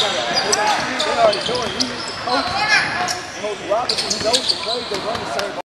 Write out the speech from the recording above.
already doing. He needs to coach Coach Robinson. He knows the plays. They run the same.